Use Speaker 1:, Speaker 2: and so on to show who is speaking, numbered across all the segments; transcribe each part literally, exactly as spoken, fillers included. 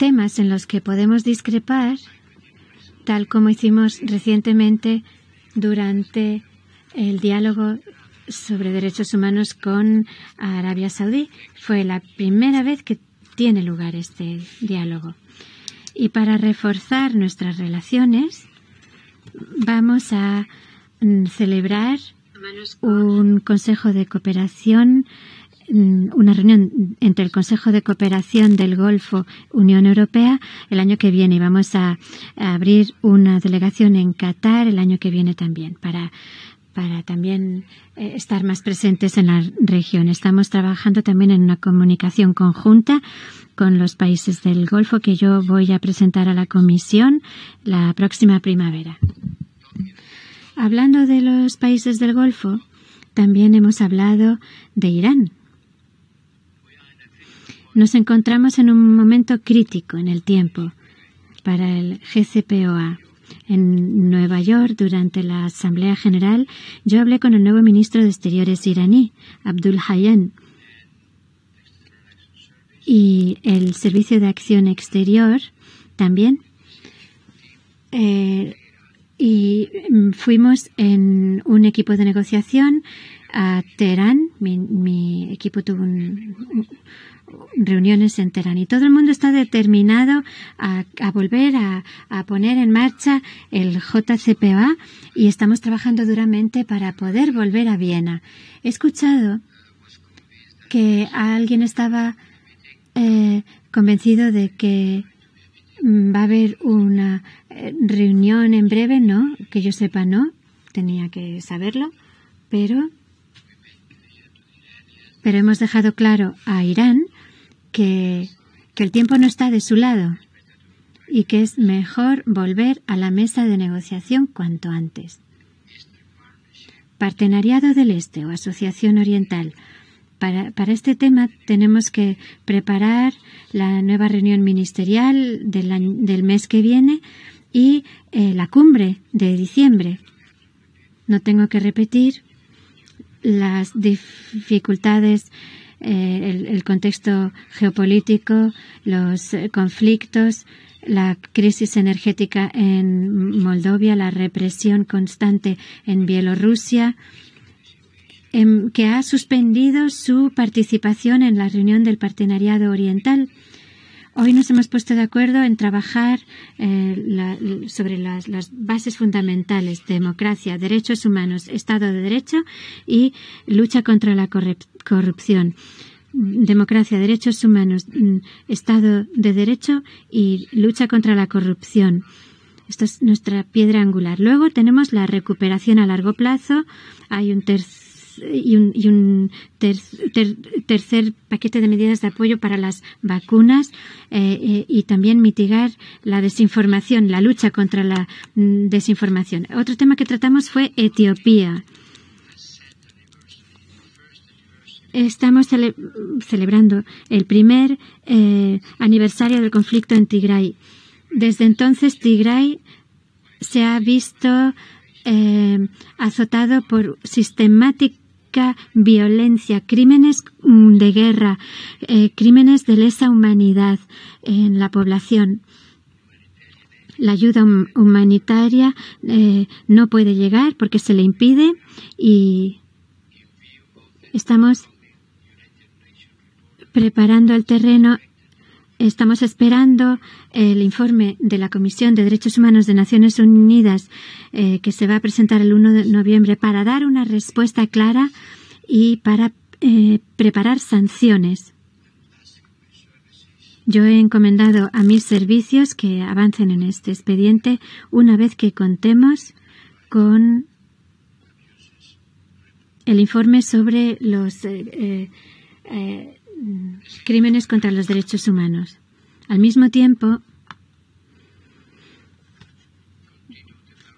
Speaker 1: temas en los que podemos discrepar, tal como hicimos recientemente durante el diálogo sobre derechos humanos con Arabia Saudí. Fue la primera vez que tiene lugar este diálogo. Y para reforzar nuestras relaciones, vamos a mm, celebrar un Consejo de Cooperación, una reunión entre el Consejo de Cooperación del Golfo Unión Europea el año que viene, y vamos a, a abrir una delegación en Qatar el año que viene también para, para también eh, estar más presentes en la región. Estamos trabajando también en una comunicación conjunta con los países del Golfo que yo voy a presentar a la Comisión la próxima primavera. Hablando de los países del Golfo, también hemos hablado de Irán. Nos encontramos en un momento crítico en el tiempo para el G C P O A. En Nueva York, durante la Asamblea General, yo hablé con el nuevo ministro de Exteriores iraní, Abdullahian, y el Servicio de Acción Exterior también. Eh, y fuimos en un equipo de negociación a Teherán. Mi, mi equipo tuvo un, un, reuniones en Teherán y todo el mundo está determinado a, a volver a, a poner en marcha el J C P O A, y estamos trabajando duramente para poder volver a Viena. He escuchado que alguien estaba eh, convencido de que va a haber una reunión en breve. No, que yo sepa, no. Tenía que saberlo, pero pero hemos dejado claro a Irán que, que el tiempo no está de su lado y que es mejor volver a la mesa de negociación cuanto antes. Partenariado del Este o Asociación Oriental. Para, para este tema tenemos que preparar la nueva reunión ministerial del, año, del mes que viene y eh, la cumbre de diciembre. No tengo que repetir las dificultades, eh, el, el contexto geopolítico, los eh, conflictos, la crisis energética en Moldovia, la represión constante en Bielorrusia, eh, que ha suspendido su participación en la reunión del Partenariado Oriental. Hoy nos hemos puesto de acuerdo en trabajar eh, la, sobre las, las bases fundamentales: democracia, derechos humanos, Estado de Derecho y lucha contra la corrupción. Democracia, derechos humanos, Estado de Derecho y lucha contra la corrupción. Esta es nuestra piedra angular. Luego tenemos la recuperación a largo plazo. Hay un tercer y un, y un ter, ter, tercer paquete de medidas de apoyo para las vacunas eh, eh, y también mitigar la desinformación, la lucha contra la mm, desinformación. Otro tema que tratamos fue Etiopía. Estamos cele celebrando el primer eh, aniversario del conflicto en Tigray. Desde entonces, Tigray se ha visto eh, azotado por sistemática violencia, crímenes de guerra, eh, crímenes de lesa humanidad en la población. La ayuda humanitaria eh, no puede llegar porque se le impide, y estamos preparando el terreno. Estamos esperando el informe de la Comisión de Derechos Humanos de Naciones Unidas eh, que se va a presentar el uno de noviembre para dar una respuesta clara y para eh, preparar sanciones. Yo he encomendado a mis servicios que avancen en este expediente una vez que contemos con el informe sobre los eh, eh, eh, crímenes contra los derechos humanos. Al mismo tiempo,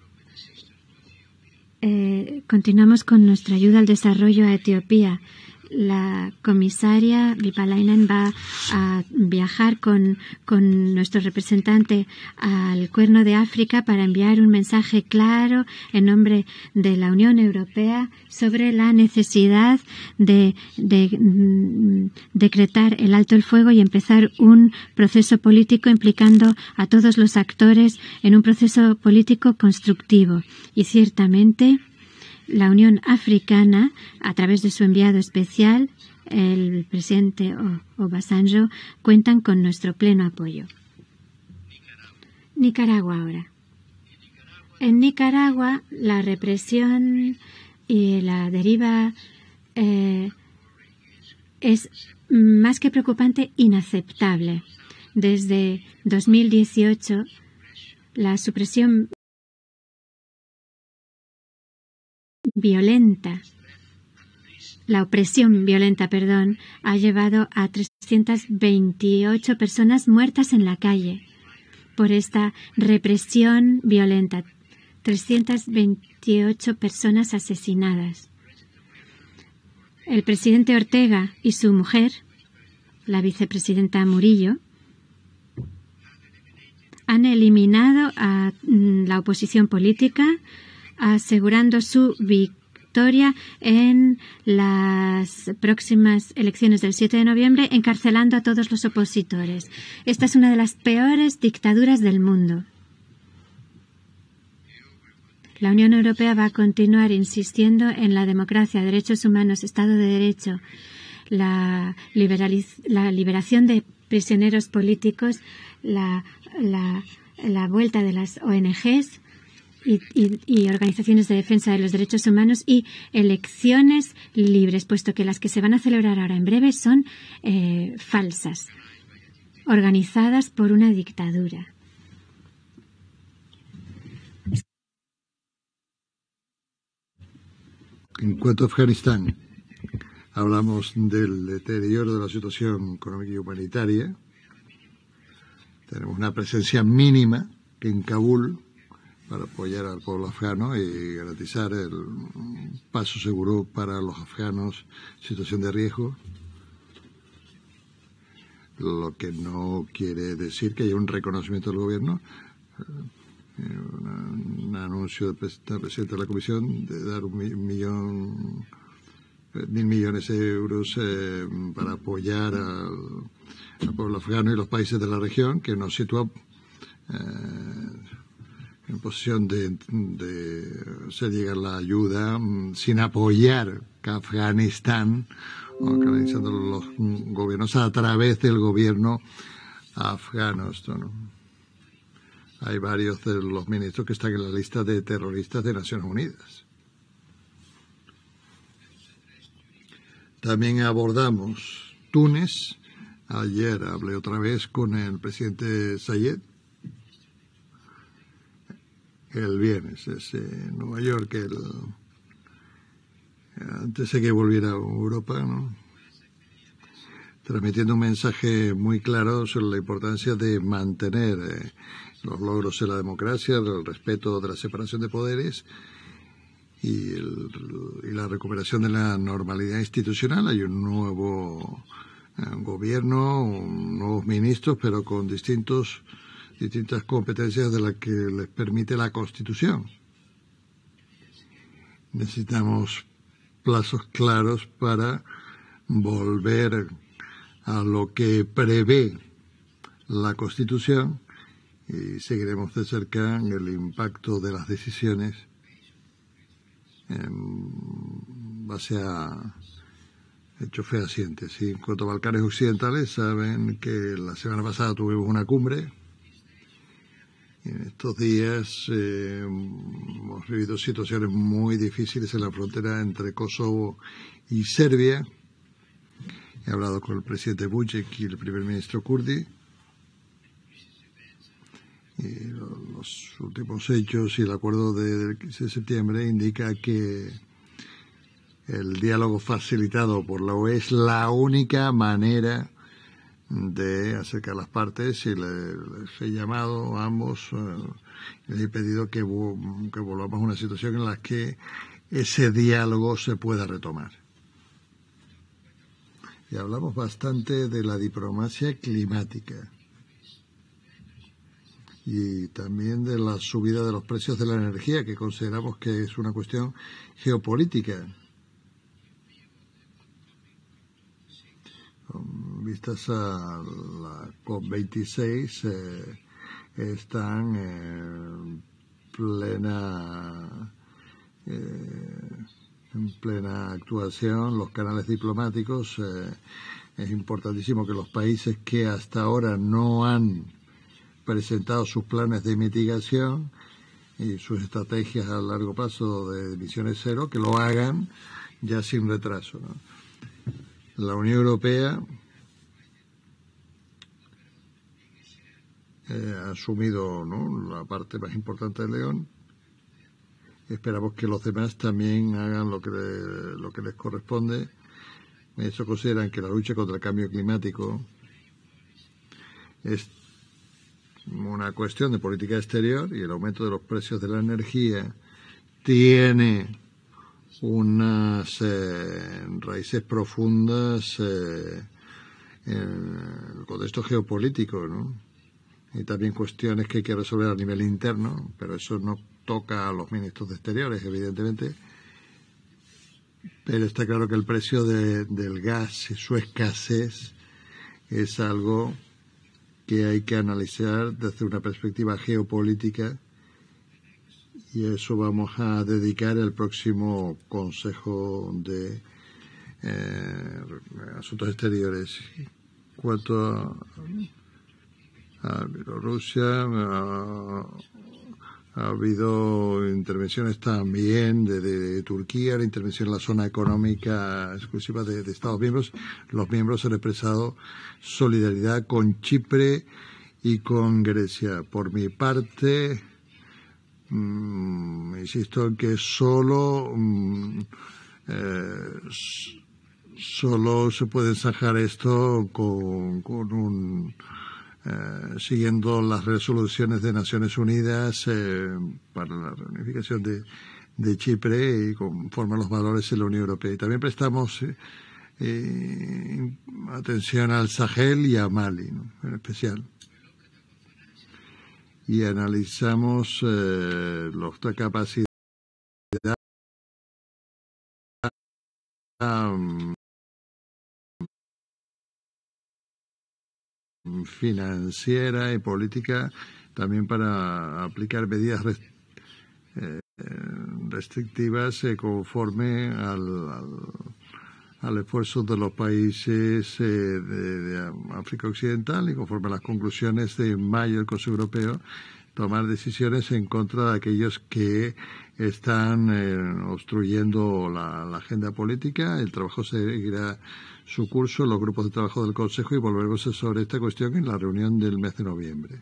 Speaker 1: eh, continuamos con nuestra ayuda al desarrollo a Etiopía. la comisaria Vipalainen va a viajar con, con nuestro representante al Cuerno de África para enviar un mensaje claro en nombre de la Unión Europea sobre la necesidad de, de, de decretar el alto el fuego y empezar un proceso político implicando a todos los actores en un proceso político constructivo. Y ciertamente la Unión Africana, a través de su enviado especial, el presidente Obasanjo, cuentan con nuestro pleno apoyo. Nicaragua ahora. En Nicaragua, la represión y la deriva eh, es más que preocupante, inaceptable. Desde dos mil dieciocho, la supresión violenta, la opresión violenta, perdón, ha llevado a trescientas veintiocho personas muertas en la calle por esta represión violenta. trescientas veintiocho personas asesinadas. El presidente Ortega y su mujer, la vicepresidenta Murillo, han eliminado a la oposición política, asegurando su victoria en las próximas elecciones del siete de noviembre, encarcelando a todos los opositores. Esta es una de las peores dictaduras del mundo. La Unión Europea va a continuar insistiendo en la democracia, derechos humanos, Estado de Derecho, la, la liberación de prisioneros políticos, la, la, la vuelta de las O N Ges y, y, y organizaciones de defensa de los derechos humanos y elecciones libres, puesto que las que se van a celebrar ahora en breve son eh, falsas, organizadas por una dictadura.
Speaker 2: En cuanto a Afganistán, hablamos del deterioro de la situación económica y humanitaria. Tenemos una presencia mínima en Kabul para apoyar al pueblo afgano y garantizar el paso seguro para los afganos en situación de riesgo. Lo que no quiere decir que haya un reconocimiento del gobierno. Una, un anuncio del presidente de la Comisión de dar un millón, mil millones de euros eh, para apoyar al, al pueblo afgano y los países de la región, que nos sitúa eh, en posición de, de hacer llegar la ayuda sin apoyar a Afganistán, o canalizando los gobiernos a través del gobierno afgano. Esto, ¿no? Hay varios de los ministros que están en la lista de terroristas de Naciones Unidas. También abordamos Túnez. Ayer hablé otra vez con el presidente Sayed. El viernes es en Nueva York, el, antes de que volviera a Europa, ¿no? Transmitiendo un mensaje muy claro sobre la importancia de mantener eh, los logros de la democracia, el respeto de la separación de poderes y, el, y la recuperación de la normalidad institucional. Hay un nuevo eh, gobierno, un, nuevos ministros, pero con distintos, distintas competencias de las que les permite la Constitución. Necesitamos plazos claros para volver a lo que prevé la Constitución y seguiremos de cerca el impacto de las decisiones en base a hechos fehacientes. Y en cuanto a Balcanes Occidentales, saben que la semana pasada tuvimos una cumbre. Y en estos días eh, hemos vivido situaciones muy difíciles en la frontera entre Kosovo y Serbia. He hablado con el presidente Vučić y el primer ministro Kurdi. Y los últimos hechos y el acuerdo del quince de septiembre indica que el diálogo facilitado por la O E es la única manera de acercar las partes y les he llamado a ambos, eh, les he pedido que, que volvamos a una situación en la que ese diálogo se pueda retomar. y hablamos bastante de la diplomacia climática y también de la subida de los precios de la energía, que consideramos que es una cuestión geopolítica. Con vistas a la COP veintiséis, eh, están en plena eh, en plena actuación los canales diplomáticos. Eh, es importantísimo que los países que hasta ahora no han presentado sus planes de mitigación y sus estrategias a largo plazo de emisiones cero, que lo hagan ya sin retraso, ¿no? La Unión Europea eh, ha asumido, ¿no?, la parte más importante del león. Esperamos que los demás también hagan lo que, le, lo que les corresponde. Eso consideran que la lucha contra el cambio climático es una cuestión de política exterior y el aumento de los precios de la energía tiene unas eh, raíces profundas eh, en el contexto geopolítico, ¿no? Y también cuestiones que hay que resolver a nivel interno, pero eso no toca a los ministros de Exteriores, evidentemente. Pero está claro que el precio de, del gas y su escasez es algo que hay que analizar desde una perspectiva geopolítica, y a eso vamos a dedicar el próximo Consejo de eh, Asuntos Exteriores. En cuanto a, a Bielorrusia, a, ha habido intervenciones también de, de, de Turquía, la intervención en la zona económica exclusiva de, de Estados miembros. Los miembros han expresado solidaridad con Chipre y con Grecia. Por mi parte, mmm, insisto en que solo, mmm, eh, solo se puede ensajar esto con, con un... Eh, siguiendo las resoluciones de Naciones Unidas eh, para la reunificación de, de Chipre y conforme a los valores de la Unión Europea. Y también prestamos eh, eh, atención al Sahel y a Mali, ¿no?, en especial. Y analizamos eh, nuestra capacidad um, financiera y política también para aplicar medidas rest eh, restrictivas eh, conforme al, al, al esfuerzo de los países eh, de, de África Occidental, y conforme a las conclusiones de mayo del Consejo Europeo, tomar decisiones en contra de aquellos que están eh, obstruyendo la, la agenda política. El trabajo seguirá su curso en los grupos de trabajo del Consejo y volveremos sobre esta cuestión en la reunión del mes de noviembre.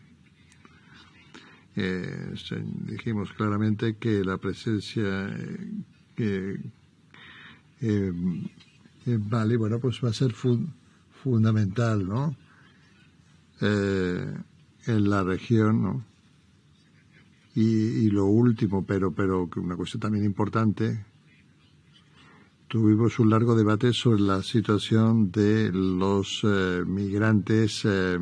Speaker 2: Eh, dijimos claramente que la presencia eh, eh, en Mali, bueno, pues va a ser fun fundamental, ¿no?, eh, en la región, ¿no? Y, y lo último, pero, pero una cuestión también importante, tuvimos un largo debate sobre la situación de los eh, migrantes eh,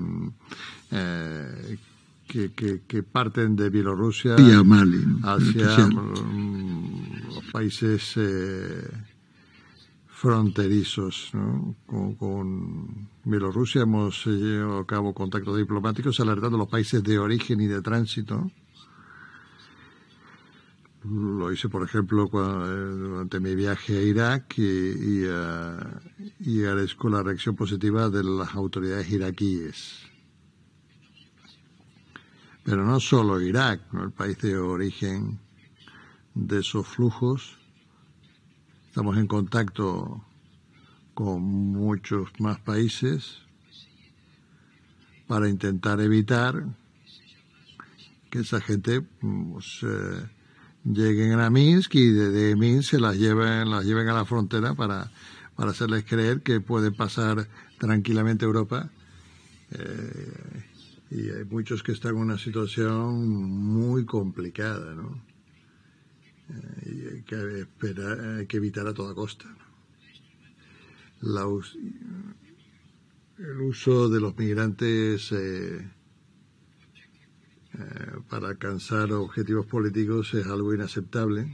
Speaker 2: eh, que, que, que parten de Bielorrusia
Speaker 3: y a Mali,
Speaker 2: hacia um, los países eh, fronterizos, ¿no? Con, con Bielorrusia hemos llevado a cabo contactos diplomáticos alertando a los países de origen y de tránsito. Lo hice, por ejemplo, cuando, eh, durante mi viaje a Irak, y, y, uh, y agradezco la reacción positiva de las autoridades iraquíes. Pero no solo Irak, ¿no?, el país de origen de esos flujos. Estamos en contacto con muchos más países para intentar evitar que esa gente pues, eh, lleguen a Minsk y de, de Minsk se las lleven, las lleven a la frontera para, para hacerles creer que pueden pasar tranquilamente a Europa. Eh, y hay muchos que están en una situación muy complicada, ¿no? Eh, y hay que, esperar, hay que evitar a toda costa, ¿no? la, el uso de los migrantes eh, eh, para alcanzar objetivos políticos es algo inaceptable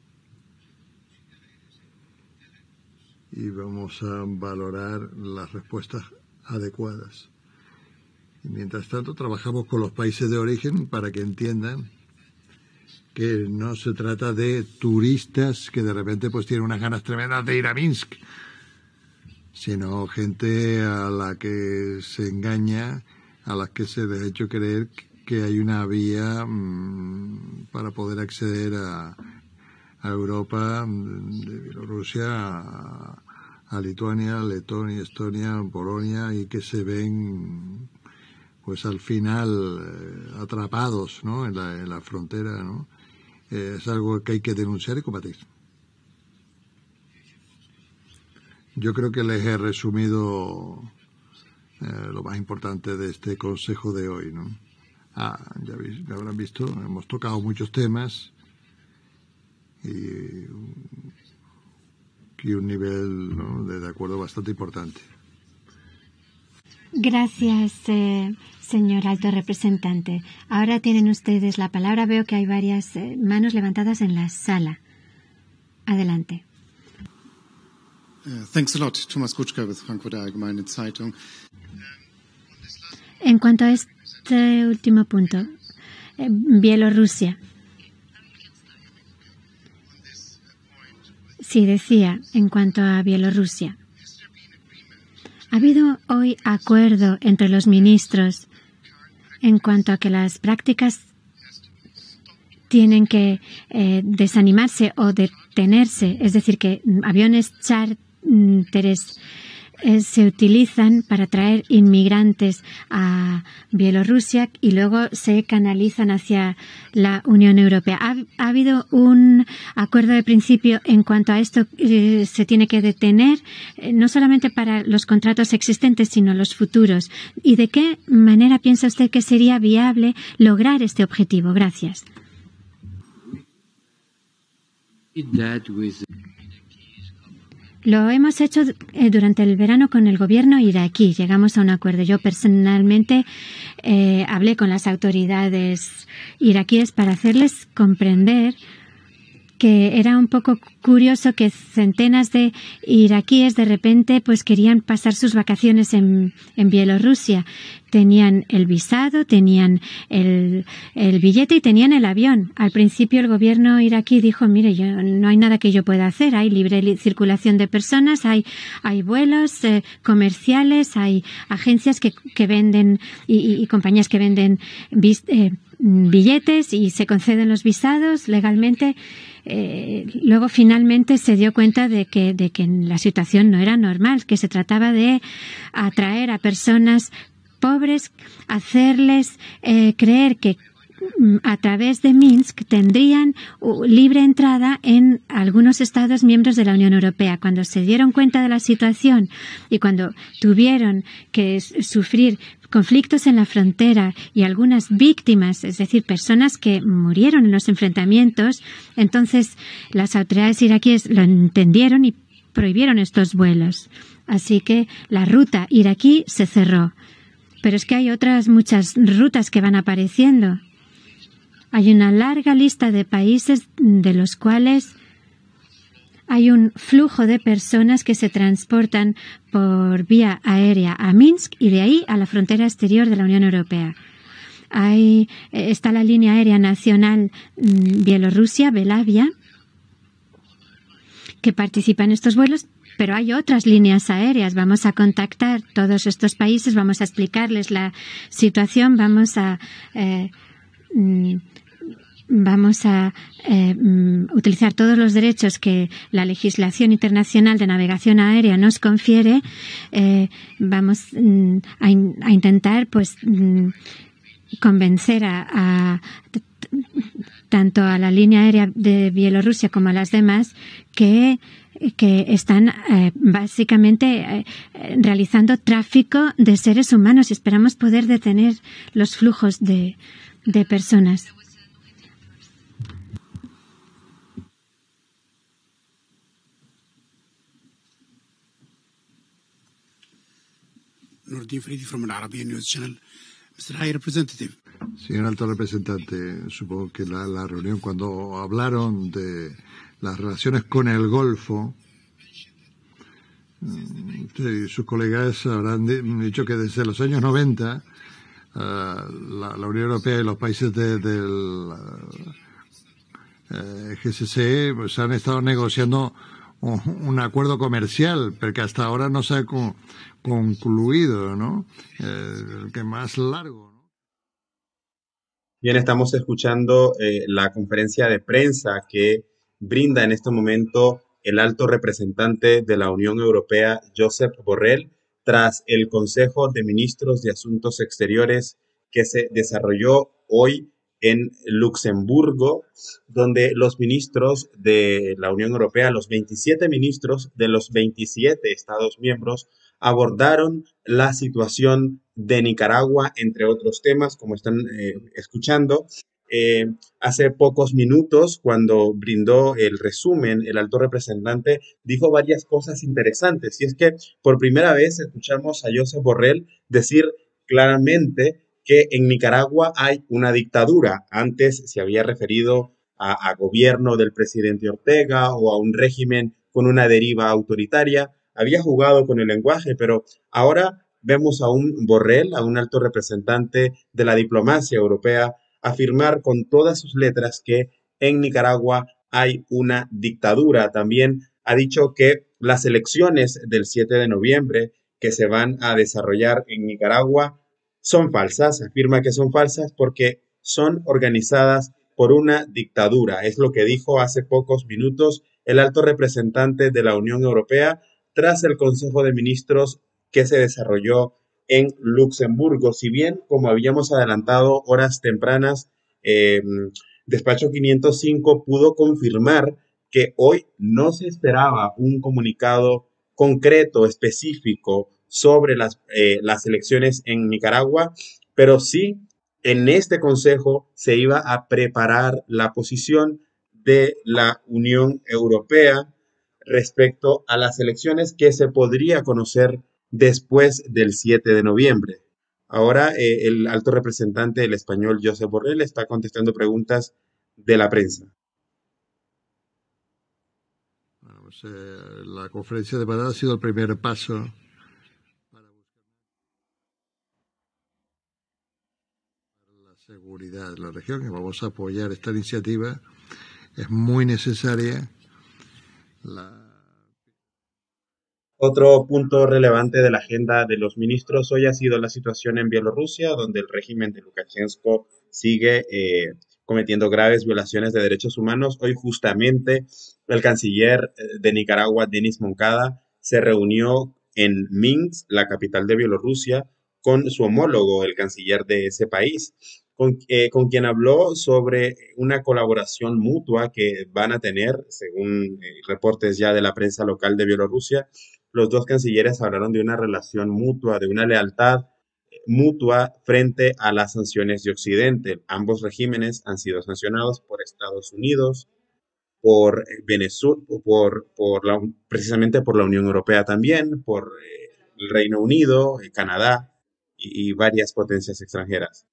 Speaker 2: y vamos a valorar las respuestas adecuadas. Y mientras tanto trabajamos con los países de origen para que entiendan que no se trata de turistas que de repente pues tienen unas ganas tremendas de ir a Minsk, sino gente a la que se engaña, a la que se les ha hecho creer que hay una vía mmm, para poder acceder a, a Europa, de Bielorrusia a, a Lituania, Letonia, Estonia, Polonia, y que se ven pues al final eh, atrapados, ¿no?, en la, en la frontera, ¿no? Eh, es algo que hay que denunciar y combatir. Yo creo que les he resumido eh, lo más importante de este consejo de hoy, ¿no? Ah, ya, vi, ya habrán visto, hemos tocado muchos temas y, y un nivel, ¿no?, de, de acuerdo bastante importante.
Speaker 1: Gracias, eh, señor alto representante. Ahora tienen ustedes la palabra. Veo que hay varias eh, manos levantadas en la sala. Adelante.
Speaker 3: Uh, thanks a lot. Thomas Kutschka with Frankfurter Allgemeine Zeitung.
Speaker 1: En cuanto a este último punto, eh, Bielorrusia. Sí, decía, en cuanto a Bielorrusia. ¿Ha habido hoy acuerdo entre los ministros en cuanto a que las prácticas tienen que eh, desanimarse o detenerse? Es decir, que aviones chárteres eh, se utilizan para traer inmigrantes a Bielorrusia y luego se canalizan hacia la Unión Europea. ¿Ha, ha habido un acuerdo de principio en cuanto a esto? Eh, se tiene que detener, eh, no solamente para los contratos existentes, sino los futuros. ¿Y de qué manera piensa usted que sería viable lograr este objetivo? Gracias. Lo hemos hecho eh, durante el verano con el gobierno iraquí. Llegamos a un acuerdo. Yo personalmente eh, hablé con las autoridades iraquíes para hacerles comprender que era un poco curioso que centenas de iraquíes de repente pues querían pasar sus vacaciones en, en Bielorrusia. Tenían el visado, tenían el, el billete y tenían el avión. Al principio el gobierno iraquí dijo, mire, yo, no hay nada que yo pueda hacer. Hay libre circulación de personas, hay, hay vuelos eh, comerciales, hay agencias que, que venden y, y, y compañías que venden vis, eh, billetes y se conceden los visados legalmente. Eh, luego finalmente se dio cuenta de que, de que la situación no era normal, que se trataba de atraer a personas pobres, hacerles eh, creer que a través de Minsk tendrían libre entrada en algunos Estados miembros de la Unión Europea. Cuando se dieron cuenta de la situación y cuando tuvieron que sufrir conflictos en la frontera y algunas víctimas, es decir, personas que murieron en los enfrentamientos, entonces las autoridades iraquíes lo entendieron y prohibieron estos vuelos. Así que la ruta iraquí se cerró. Pero es que hay otras muchas rutas que van apareciendo. Hay una larga lista de países de los cuales hay un flujo de personas que se transportan por vía aérea a Minsk y de ahí a la frontera exterior de la Unión Europea. Hay, está la línea aérea nacional Bielorrusia, Belavia, que participa en estos vuelos, pero hay otras líneas aéreas. Vamos a contactar todos estos países, vamos a explicarles la situación, vamos a... Eh, Vamos a eh, utilizar todos los derechos que la legislación internacional de navegación aérea nos confiere. Eh, vamos mm, a, in, a intentar, pues, mm, convencer a, a tanto a la línea aérea de Bielorrusia como a las demás que que están eh, básicamente eh, realizando tráfico de seres humanos y esperamos poder detener los flujos de, de personas.
Speaker 4: Nuruddin Faridi from Al Arabiya News Channel. mister High Representative.
Speaker 2: Señor alto representante, supongo que la, la reunión, cuando hablaron de las relaciones con el Golfo, sí, sus colegas habrán dicho que desde los años noventa uh, la, la Unión Europea y los países de, del uh, G C C pues, han estado negociando un, un acuerdo comercial, pero que hasta ahora no se ha con, concluido, ¿no? Eh, el que más largo, ¿no?
Speaker 5: Bien, estamos escuchando eh, la conferencia de prensa que brinda en este momento el alto representante de la Unión Europea, Josep Borrell, tras el Consejo de Ministros de Asuntos Exteriores que se desarrolló hoy en Luxemburgo, donde los ministros de la Unión Europea, los veintisiete ministros de los veintisiete Estados miembros, abordaron la situación de Nicaragua, entre otros temas, como están eh, escuchando. Eh, hace pocos minutos, cuando brindó el resumen, el alto representante dijo varias cosas interesantes. Y es que por primera vez escuchamos a Josep Borrell decir claramente que en Nicaragua hay una dictadura. Antes se había referido a, a gobierno del presidente Ortega o a un régimen con una deriva autoritaria. Había jugado con el lenguaje, pero ahora vemos a un Borrell, a un alto representante de la diplomacia europea, afirmar con todas sus letras que en Nicaragua hay una dictadura. También ha dicho que las elecciones del siete de noviembre que se van a desarrollar en Nicaragua son falsas. Afirma que son falsas porque son organizadas por una dictadura. Es lo que dijo hace pocos minutos el alto representante de la Unión Europea tras el Consejo de Ministros que se desarrolló en Luxemburgo. Si bien, como habíamos adelantado horas tempranas, eh, Despacho quinientos cinco pudo confirmar que hoy no se esperaba un comunicado concreto, específico, sobre las, eh, las elecciones en Nicaragua, pero sí en este consejo se iba a preparar la posición de la Unión Europea respecto a las elecciones que se podría conocer después del siete de noviembre. Ahora eh, el alto representante del español, Josep Borrell, está contestando preguntas de la prensa.
Speaker 2: Bueno, pues, eh, la conferencia de Madrid ha sido el primer paso para buscar la seguridad de la región y vamos a apoyar esta iniciativa. Es muy necesaria. La
Speaker 5: Otro punto relevante de la agenda de los ministros hoy ha sido la situación en Bielorrusia, donde el régimen de Lukashenko sigue eh, cometiendo graves violaciones de derechos humanos. Hoy justamente el canciller de Nicaragua, Denis Moncada, se reunió en Minsk, la capital de Bielorrusia, con su homólogo, el canciller de ese país, con, eh, con quien habló sobre una colaboración mutua que van a tener, según eh, reportes ya de la prensa local de Bielorrusia. Los dos cancilleres hablaron de una relación mutua, de una lealtad mutua frente a las sanciones de Occidente. Ambos regímenes han sido sancionados por Estados Unidos, por Venezuela, por, por la, precisamente por la Unión Europea también, por eh, el Reino Unido, eh, Canadá y, y varias potencias extranjeras.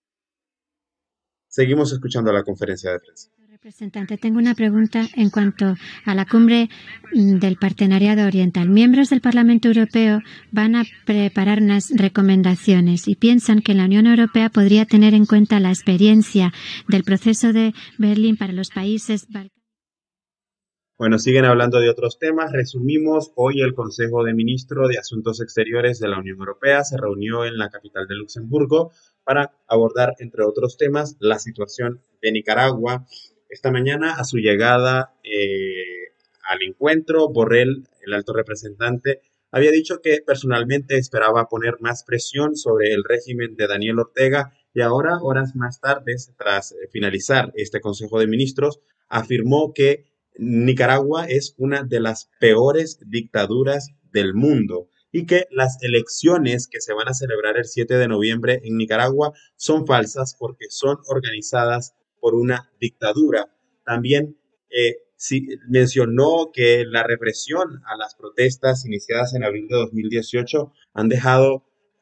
Speaker 5: Seguimos escuchando la conferencia de prensa.
Speaker 1: Representante, tengo una pregunta en cuanto a la cumbre del Partenariado Oriental. Miembros del Parlamento Europeo van a preparar unas recomendaciones y piensan que la Unión Europea podría tener en cuenta la experiencia del proceso de Berlín para los países balcánicos.
Speaker 5: Bueno, siguen hablando de otros temas. Resumimos, hoy el Consejo de Ministros de Asuntos Exteriores de la Unión Europea se reunió en la capital de Luxemburgo para abordar, entre otros temas, la situación de Nicaragua. Esta mañana, a su llegada eh, al encuentro, Borrell, el alto representante, había dicho que personalmente esperaba poner más presión sobre el régimen de Daniel Ortega y ahora, horas más tarde, tras finalizar este Consejo de Ministros, afirmó que Nicaragua es una de las peores dictaduras del mundo y que las elecciones que se van a celebrar el siete de noviembre en Nicaragua son falsas porque son organizadas por una dictadura. También eh, sí, mencionó que la represión a las protestas iniciadas en abril de dos mil dieciocho han dejado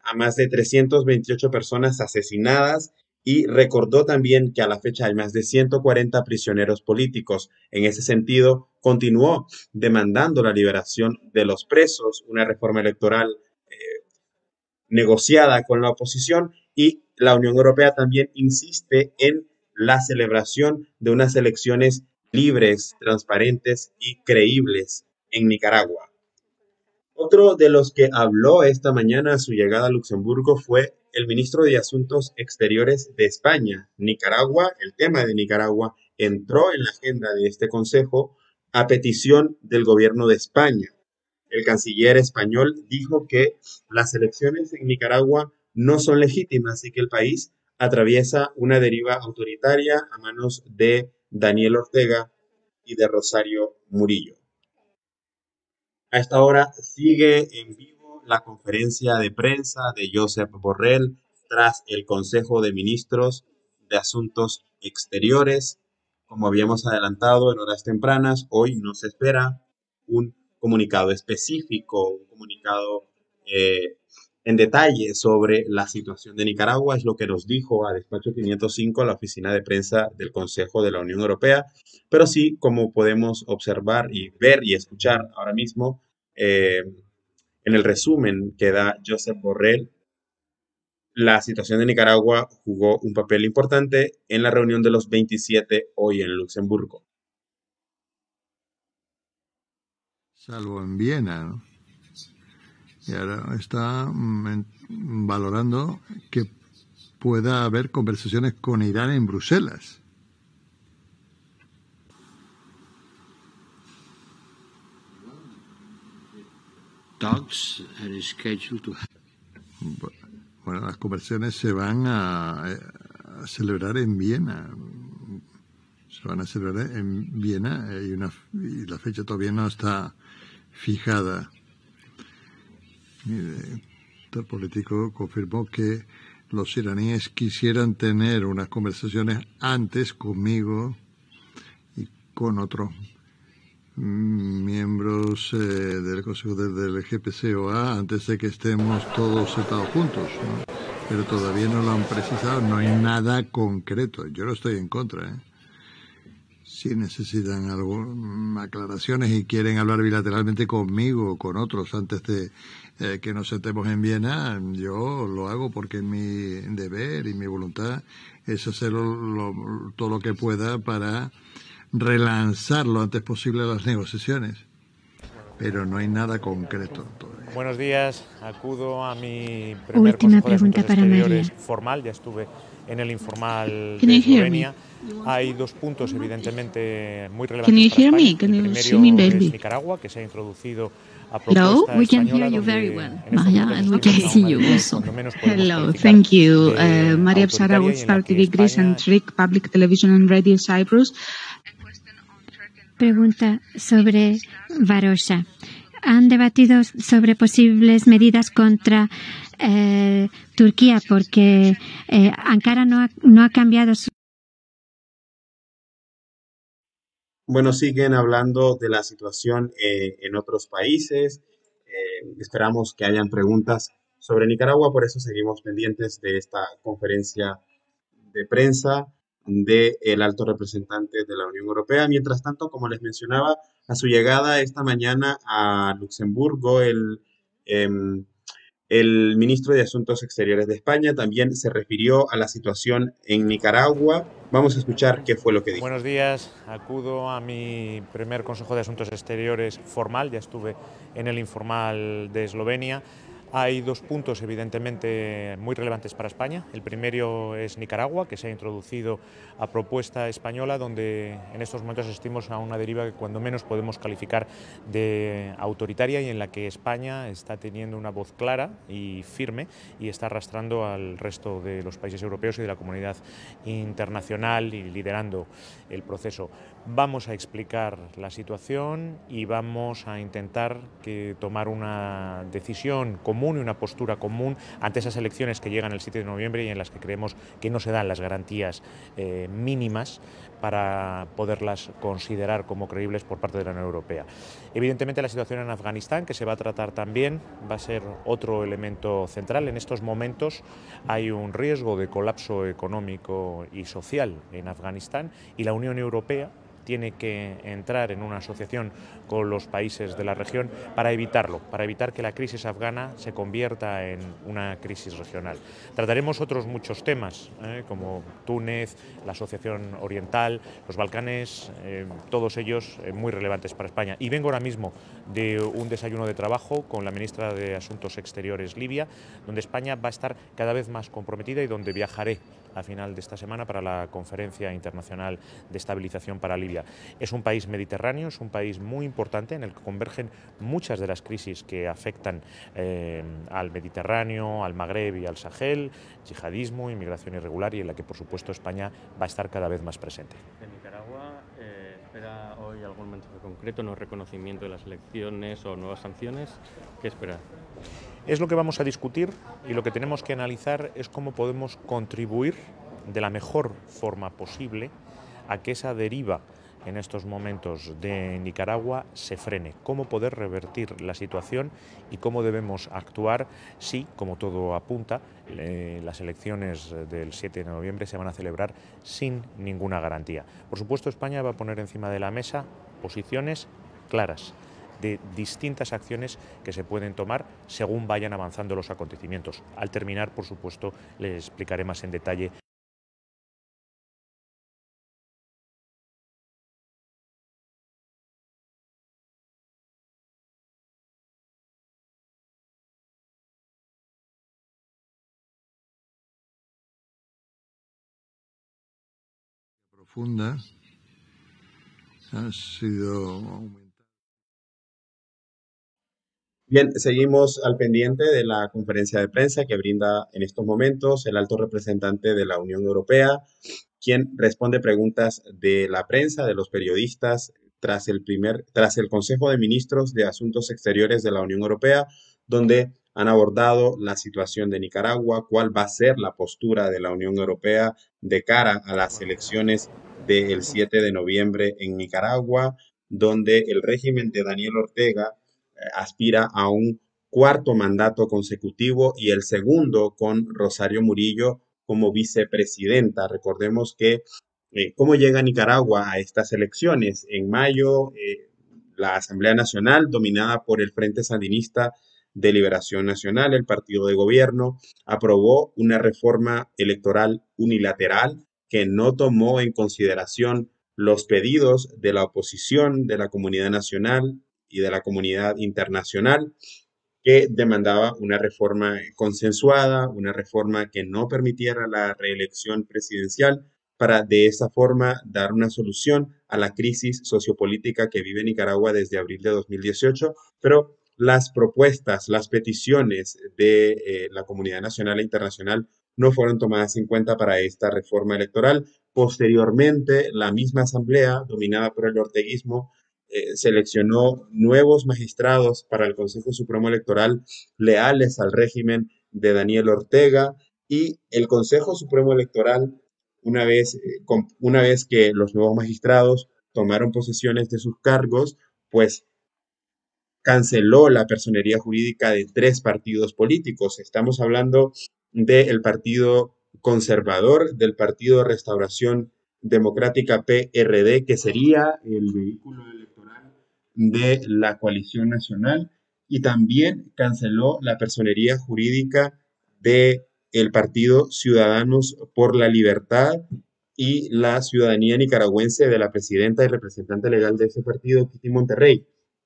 Speaker 5: a más de trescientas veintiocho personas asesinadas y recordó también que a la fecha hay más de ciento cuarenta prisioneros políticos. En ese sentido, continuó demandando la liberación de los presos, una reforma electoral eh, negociada con la oposición, y la Unión Europea también insiste en la celebración de unas elecciones libres, transparentes y creíbles en Nicaragua. Otro de los que habló esta mañana a su llegada a Luxemburgo fue el ministro de Asuntos Exteriores de España. Nicaragua, el tema de Nicaragua, entró en la agenda de este consejo a petición del gobierno de España. El canciller español dijo que las elecciones en Nicaragua no son legítimas y que el país atraviesa una deriva autoritaria a manos de Daniel Ortega y de Rosario Murillo. A esta hora sigue en vivo la conferencia de prensa de Josep Borrell tras el Consejo de Ministros de Asuntos Exteriores. Como habíamos adelantado en horas tempranas, hoy nos espera un comunicado específico, un comunicado eh, en detalle sobre la situación de Nicaragua. Es lo que nos dijo a Despacho quinientos cinco la oficina de prensa del Consejo de la Unión Europea. Pero sí, como podemos observar y ver y escuchar ahora mismo, eh, en el resumen que da Josep Borrell, la situación de Nicaragua jugó un papel importante en la reunión de los veintisiete hoy en Luxemburgo.
Speaker 2: Salvo en Viena, ¿no? Y ahora está mm, valorando que pueda haber conversaciones con Irán en Bruselas.
Speaker 6: Talks are scheduled to happen.
Speaker 2: Bueno, las conversaciones se van a, a celebrar en Viena. Se van a celebrar en Viena y, una, y la fecha todavía no está fijada. Mire, el político confirmó que los iraníes quisieran tener unas conversaciones antes conmigo y con otros miembros eh, del Consejo de, del G P C O A antes de que estemos todos sentados juntos, ¿no? Pero todavía no lo han precisado, no hay nada concreto. Yo no estoy en contra, ¿eh? Si necesitan algo, aclaraciones y quieren hablar bilateralmente conmigo o con otros antes de eh, que nos sentemos en Viena, yo lo hago porque mi deber y mi voluntad es hacer lo, lo, todo lo que pueda para relanzar lo antes posible las negociaciones. Pero no hay nada concreto todavía.
Speaker 7: Buenos días, acudo a mi primer
Speaker 1: Última
Speaker 7: Consejo de Asuntos
Speaker 1: pregunta para María.
Speaker 7: Exteriores formal, ya estuve en el informal de Eslovenia. Hay dos puntos evidentemente muy relevantes para España. El primero es Nicaragua, que se ha introducido a propuesta
Speaker 8: we can
Speaker 7: española,
Speaker 8: hear you
Speaker 7: donde
Speaker 8: very well,
Speaker 7: en estos
Speaker 8: Maria,
Speaker 7: momentos
Speaker 8: and we
Speaker 7: estamos
Speaker 8: can
Speaker 7: en una
Speaker 8: see you
Speaker 7: mayoría,
Speaker 8: also.
Speaker 7: cuando menos podemos
Speaker 9: Hello,
Speaker 7: calificar
Speaker 9: thank you.
Speaker 7: de
Speaker 9: Uh, Maria
Speaker 7: autoritaria,
Speaker 9: Psara
Speaker 7: y
Speaker 9: with
Speaker 7: en la
Speaker 9: Star
Speaker 7: que
Speaker 9: T V Greece
Speaker 7: España
Speaker 9: and Trick Public Television and Radio Cyprus.
Speaker 1: Pregunta sobre Varosha. Han debatido sobre posibles medidas contra eh, Turquía porque eh, Ankara no ha, no ha cambiado su.
Speaker 5: Bueno, siguen hablando de la situación eh, en otros países. Eh, esperamos que hayan preguntas sobre Nicaragua, por eso seguimos pendientes de esta conferencia de prensa del alto representante de la Unión Europea. Mientras tanto, como les mencionaba, a su llegada esta mañana a Luxemburgo, el, eh, el ministro de Asuntos Exteriores de España también se refirió a la situación en Nicaragua. Vamos a escuchar qué fue lo que dijo.
Speaker 7: Buenos días, acudo a mi primer Consejo de Asuntos Exteriores formal, ya estuve en el informal de Eslovenia. Hay dos puntos evidentemente muy relevantes para España. El primero es Nicaragua, que se ha introducido a propuesta española, donde en estos momentos asistimos a una deriva que cuando menos podemos calificar de autoritaria y en la que España está teniendo una voz clara y firme y está arrastrando al resto de los países europeos y de la comunidad internacional y liderando el proceso. Vamos a explicar la situación y vamos a intentar que tomar una decisión común común y una postura común ante esas elecciones que llegan el siete de noviembre y en las que creemos que no se dan las garantías eh, mínimas para poderlas considerar como creíbles por parte de la Unión Europea. Evidentemente, la situación en Afganistán, que se va a tratar también, va a ser otro elemento central. En estos momentos hay un riesgo de colapso económico y social en Afganistán y la Unión Europea tiene que entrar en una asociación con los países de la región para evitarlo, para evitar que la crisis afgana se convierta en una crisis regional. Trataremos otros muchos temas, ¿eh? como Túnez, la Asociación Oriental, los Balcanes, eh, todos ellos eh, muy relevantes para España. Y vengo ahora mismo de un desayuno de trabajo con la ministra de Asuntos Exteriores libia, donde España va a estar cada vez más comprometida y donde viajaré a final de esta semana para la Conferencia Internacional de Estabilización para Libia. Es un país mediterráneo, es un país muy importante en el que convergen muchas de las crisis que afectan eh, al Mediterráneo, al Magreb y al Sahel, yihadismo, inmigración irregular, y en la que por supuesto España va a estar cada vez más presente.
Speaker 8: ¿De Nicaragua eh, espera hoy algún mensaje concreto, no reconocimiento de las elecciones o nuevas sanciones? ¿Qué espera?
Speaker 7: Es lo que vamos a discutir y lo que tenemos que analizar es cómo podemos contribuir de la mejor forma posible a que esa deriva en estos momentos de Nicaragua se frene, cómo poder revertir la situación y cómo debemos actuar si, como todo apunta, eh, las elecciones del siete de noviembre se van a celebrar sin ninguna garantía. Por supuesto, España va a poner encima de la mesa posiciones claras de distintas acciones que se pueden tomar según vayan avanzando los acontecimientos. Al terminar, por supuesto, les explicaré más en detalle.
Speaker 2: Profunda ha sido.
Speaker 5: Bien, seguimos al pendiente de la conferencia de prensa que brinda en estos momentos el alto representante de la Unión Europea, quien responde preguntas de la prensa, de los periodistas, tras el, primer, tras el Consejo de Ministros de Asuntos Exteriores de la Unión Europea, donde han abordado la situación de Nicaragua, cuál va a ser la postura de la Unión Europea de cara a las elecciones del siete de noviembre en Nicaragua, donde el régimen de Daniel Ortega aspira a un cuarto mandato consecutivo y el segundo con Rosario Murillo como vicepresidenta. Recordemos que eh, cómo llega Nicaragua a estas elecciones. En mayo, eh, la Asamblea Nacional, dominada por el Frente Sandinista de Liberación Nacional, el partido de gobierno, aprobó una reforma electoral unilateral que no tomó en consideración los pedidos de la oposición, de la comunidad nacional y de la comunidad internacional, que demandaba una reforma consensuada, una reforma que no permitiera la reelección presidencial, para de esa forma dar una solución a la crisis sociopolítica que vive Nicaragua desde abril de dos mil dieciocho, pero las propuestas, las peticiones de eh, la comunidad nacional e internacional no fueron tomadas en cuenta para esta reforma electoral. Posteriormente, la misma asamblea, dominada por el orteguismo, Eh, seleccionó nuevos magistrados para el Consejo Supremo Electoral leales al régimen de Daniel Ortega, y el Consejo Supremo Electoral, una vez, eh, con, una vez que los nuevos magistrados tomaron posesiones de sus cargos, pues canceló la personería jurídica de tres partidos políticos. Estamos hablando del Partido Conservador, del Partido Restauración Democrática P R D, que sería el vehículo electoral de la coalición nacional, y también canceló la personería jurídica de el Partido Ciudadanos por la Libertad y la ciudadanía nicaragüense de la presidenta y representante legal de ese partido, Kitty Monterrey.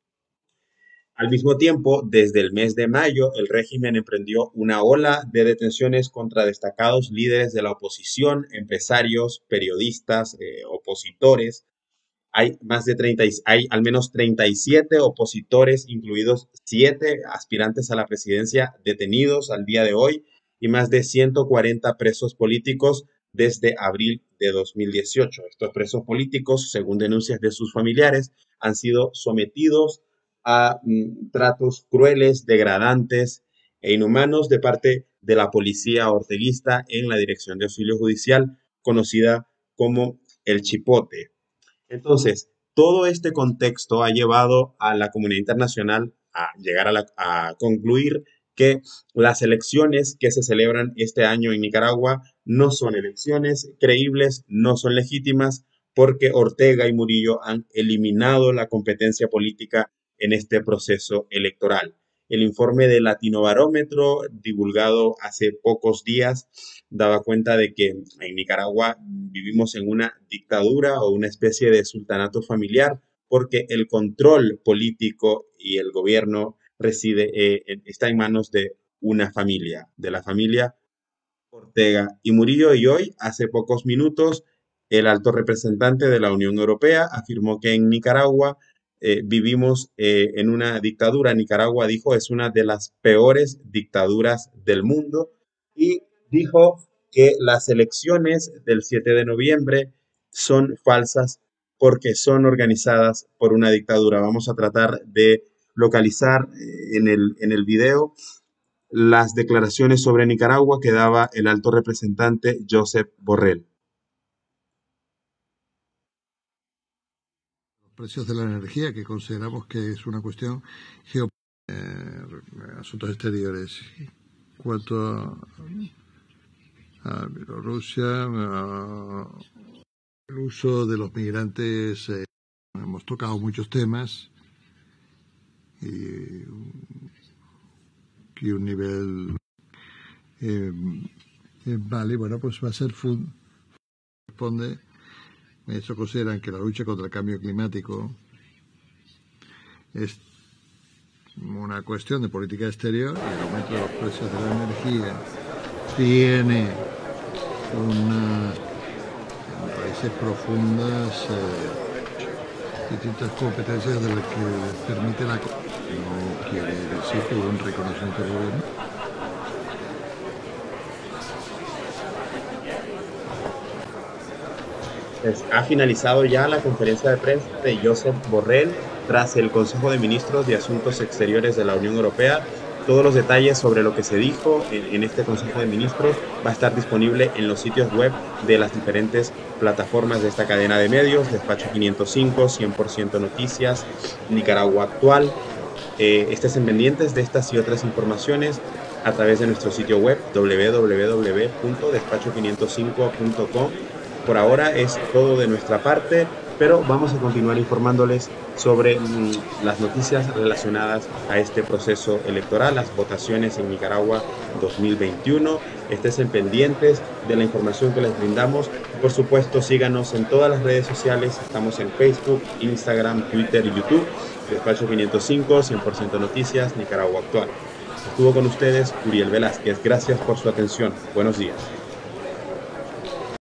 Speaker 5: Al mismo tiempo, desde el mes de mayo, el régimen emprendió una ola de detenciones contra destacados líderes de la oposición, empresarios, periodistas, eh, opositores. Hay más de treinta, hay al menos treinta y siete opositores, incluidos siete aspirantes a la presidencia, detenidos al día de hoy, y más de ciento cuarenta presos políticos desde abril de dos mil dieciocho. Estos presos políticos, según denuncias de sus familiares, han sido sometidos a mm, tratos crueles, degradantes, e inhumanos de parte de la policía orteguista en la Dirección de Auxilio Judicial, conocida como el Chipote. Entonces, todo este contexto ha llevado a la comunidad internacional a llegar a, la, a concluir que las elecciones que se celebran este año en Nicaragua no son elecciones creíbles, no son legítimas, porque Ortega y Murillo han eliminado la competencia política en este proceso electoral. El informe de Latinobarómetro, divulgado hace pocos días, daba cuenta de que en Nicaragua vivimos en una dictadura o una especie de sultanato familiar, porque el control político y el gobierno reside, eh, está en manos de una familia, de la familia Ortega y Murillo. Y hoy, hace pocos minutos, el alto representante de la Unión Europea afirmó que en Nicaragua eh, vivimos eh, en una dictadura. Nicaragua, dijo, es una de las peores dictaduras del mundo, y dijo que las elecciones del siete de noviembre son falsas porque son organizadas por una dictadura. Vamos a tratar de localizar eh, en el, en el video las declaraciones sobre Nicaragua que daba el alto representante Josep Borrell.
Speaker 2: Los precios de la energía, que consideramos que es una cuestión geopolítica, eh, asuntos exteriores. En cuanto a, a Bielorrusia, a el uso de los migrantes, eh, hemos tocado muchos temas y, y un nivel eh, eh, vale, bueno, pues va a ser full. Responde, eso consideran que la lucha contra el cambio climático es una cuestión de política exterior, y el aumento de los precios de la energía tiene unas países profundas, eh, distintas competencias de las que permite la... No quiere decir que hubo un reconocimiento del gobierno.
Speaker 5: Pues ha finalizado ya la conferencia de prensa de Josep Borrell tras el Consejo de Ministros de Asuntos Exteriores de la Unión Europea. Todos los detalles sobre lo que se dijo en, en este Consejo de Ministros va a estar disponible en los sitios web de las diferentes plataformas de esta cadena de medios: Despacho quinientos cinco, cien por ciento Noticias, Nicaragua Actual. Eh, estén pendientes de estas y otras informaciones a través de nuestro sitio web doble u doble u doble u punto despacho quinientos cinco punto com. Por ahora es todo de nuestra parte, pero vamos a continuar informándoles sobre mmm, las noticias relacionadas a este proceso electoral, las votaciones en Nicaragua dos mil veintiuno. Estén pendientes de la información que les brindamos. Por supuesto, síganos en todas las redes sociales. Estamos en Facebook, Instagram, Twitter y YouTube. Despacho quinientos cinco, cien por ciento Noticias, Nicaragua Actual. Estuvo con ustedes Uriel Velázquez. Gracias por su atención. Buenos días.